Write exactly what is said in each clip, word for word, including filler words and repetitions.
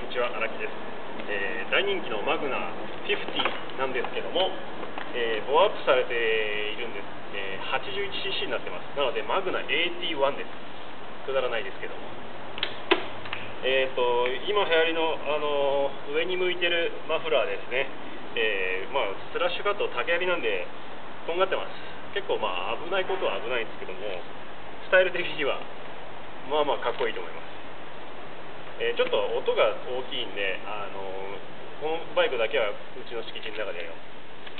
にちは、荒木です。えー、大人気のマグナフィフティなんですけども、えー、ボアアップされているんです。えー、はちじゅういちシーシー になってます。なので、マグナ エーティーワン です。くだらないですけども。えーと、今流行りの、あのー、上に向いてるマフラーですね。えー、まあ、スラッシュカット、竹槍なんで、とんがってます。結構、まあ、危ないことは危ないんですけども、スタイル的には、まあまあ、かっこいいと思います。えー、ちょっと音が大きいんで、あのー、このバイクだけはうちの敷地の中でやります。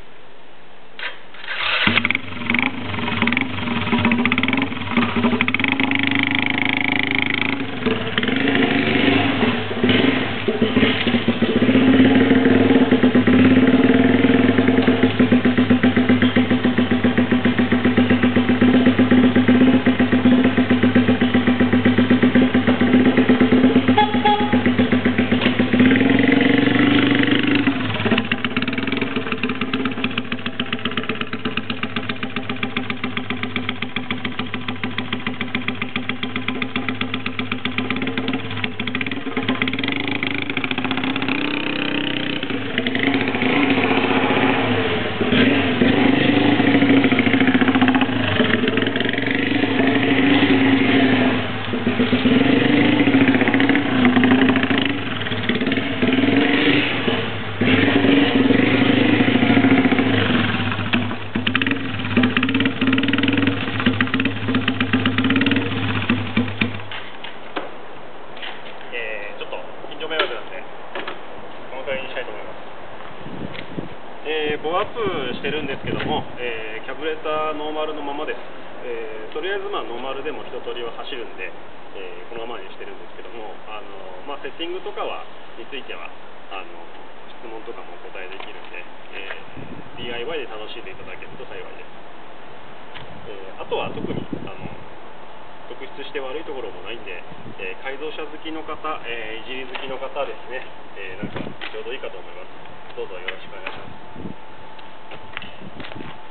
えー、ちょっと近所迷惑なんでこのくらいにしたいと思います。えー、ボアアップしてるんですけども、えー、キャブレターノーマルのままです。えー、とりあえずまあノーマルでも一通りは走るんで、えー、このままにしてるんですけども、あのまあ、セッティングとかはについてはあの質問とかもお答えできるんで、えー、ディーアイワイ で楽しんでいただけると幸いです。えー、あとは特にあの特筆して悪いところもないんで、えー、改造車好きの方、えー、いじり好きの方ですね、えー、なんかちょうどいいかと思います。どうぞよろしくお願いします。